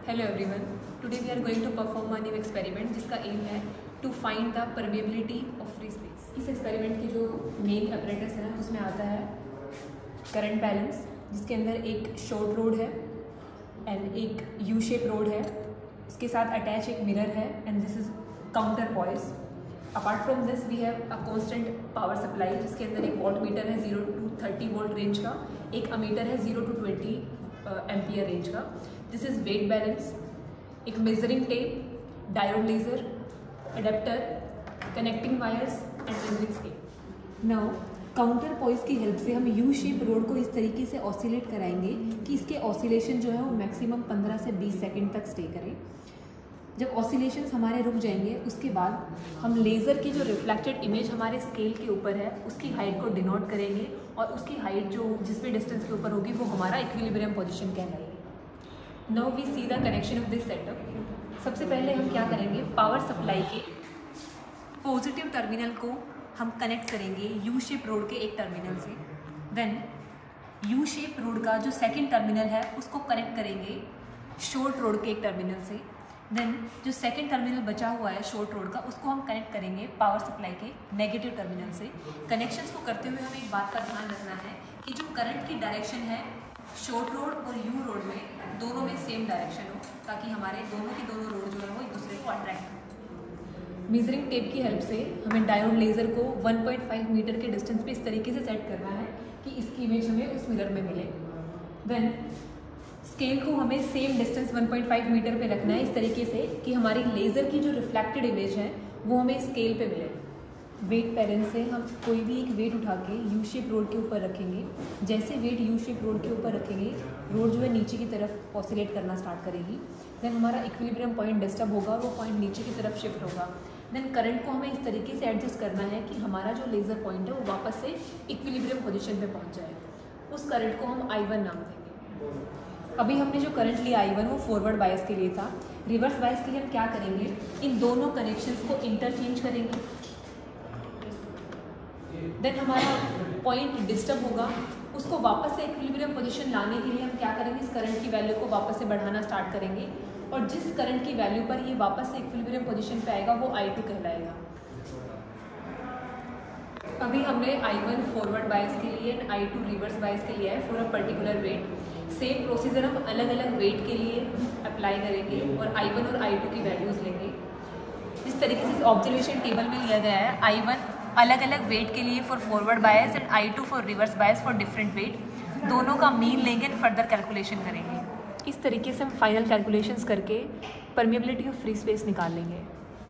Hello everyone, today we are going to perform a new experiment जिसका aim है to find the permeability of free space. इस experiment की जो main apparatus है उसमें आता है करंट बैलेंस, जिसके अंदर एक शॉर्ट रोड है एंड एक यू शेप रोड है। इसके साथ अटैच एक मिरर है and this is counterpoise. Apart from this we have a constant power supply, जिसके अंदर एक वॉल्ट मीटर है 0 to 30 वोल्ट रेंज का, एक अमीटर है 0 to 20 एम्पियर रेंज का। दिस इज वेट बैलेंस, एक measuring tape, diode laser, adapter, connecting wires and measuring scale. Now counterpoise की हेल्प से हम यू शेप रोड को इस तरीके से ऑसिलेट कराएंगे कि इसके ऑसिलेशन जो है वो मैक्सिमम 15 से 20 सेकेंड तक स्टे करें। जब ऑसिलेशंस हमारे रुक जाएंगे उसके बाद हम लेज़र की जो रिफ्लेक्टेड इमेज हमारे स्केल के ऊपर है उसकी हाइट को डिनोट करेंगे और उसकी हाइट जो जिस भी डिस्टेंस के ऊपर होगी वो हमारा इक्विलिब्रियम पोजीशन कहलाएगी। Now we see the connection of this setup. सबसे पहले हम क्या करेंगे, पावर सप्लाई के पॉजिटिव टर्मिनल को हम कनेक्ट करेंगे यू शेप रोड के एक टर्मिनल से। देन यू शेप रोड का जो सेकेंड टर्मिनल है उसको कनेक्ट करेंगे शॉर्ट रोड के एक टर्मिनल से। देन जो सेकेंड टर्मिनल बचा हुआ है शॉर्ट रोड का उसको हम कनेक्ट करेंगे पावर सप्लाई के नेगेटिव टर्मिनल से। कनेक्शंस को करते हुए हमें एक बात का ध्यान रखना है कि जो करंट की डायरेक्शन है शॉर्ट रोड और यू रोड में दोनों में सेम डायरेक्शन हो, ताकि हमारे दोनों की दोनों रोड जो है वो एक दूसरे को अट्रैक्ट हो। मेजरिंग टेप की हेल्प से हमें डायोड लेजर को 1.5 मीटर के डिस्टेंस पे इस तरीके से सेट करना है कि इसकी इमेज हमें उस मिरर में मिले। देन स्केल को हमें सेम डिस्टेंस 1.5 मीटर पे रखना है इस तरीके से कि हमारी लेज़र की जो रिफ्लेक्टेड इमेज है वो हमें स्केल पे मिले। वेट पैरेंट से हम कोई भी एक वेट उठा के यू शेप रोड के ऊपर रखेंगे। जैसे वेट यू शेप रोड के ऊपर रखेंगे रोड जो है नीचे की तरफ ऑसिलेट करना स्टार्ट करेगी। देन हमारा इक्विलिब्रियम पॉइंट डिस्टर्ब होगा और वो पॉइंट नीचे की तरफ शिफ्ट होगा। देन करंट को हमें इस तरीके से एडजस्ट करना है कि हमारा जो लेज़र पॉइंट है वो वापस से इक्विलिब्रियम पोजीशन पे पहुंच जाए। उस करंट को हम I1 नाम देंगे। अभी हमने जो करंट लिया I1 वो फॉरवर्ड बायस के लिए था। रिवर्स बायस के लिए हम क्या करेंगे, इन दोनों कनेक्शंस को इंटरचेंज करेंगे। देन हमारा पॉइंट डिस्टर्ब होगा, उसको वापस से इक्विलिब्रियम पोजीशन लाने के लिए हम क्या करेंगे, इस करंट की वैल्यू को वापस से बढ़ाना स्टार्ट करेंगे और जिस करंट की वैल्यू पर ये वापस से इक्विलिब्रियम पोजीशन पे आएगा वो I2 कहलाएगा। अभी हमने I1 फॉरवर्ड बायस के लिए एंड I2 रिवर्स बायस के लिए है for a particular weight. Same procedure हम अलग अलग वेट के लिए अप्लाई करेंगे और I1 और I2 की वैल्यूज़ लेंगे। इस तरीके से ऑब्जर्वेशन टेबल में लिया गया है I1 अलग अलग वेट के लिए for forward bias and I2 for reverse bias for different weight. दोनों का मीन लेंगे एंड फर्दर कैलकुलेशन करेंगे। इस तरीके से हम फाइनल कैलकुलेशंस करके परमेबिलिटी ऑफ फ्री स्पेस निकाल लेंगे।